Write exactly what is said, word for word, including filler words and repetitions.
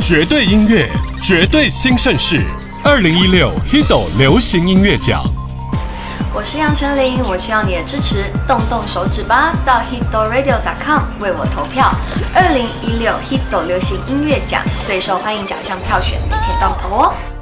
绝对音乐，绝对新盛世。二零一六 Hido 流行音乐奖。 我是杨丞琳，我需要你的支持，动动手指吧，到 hido radio dot com 为我投票。二零一六 Hido 流行音乐奖最受欢迎奖项票选，你可以动投哦。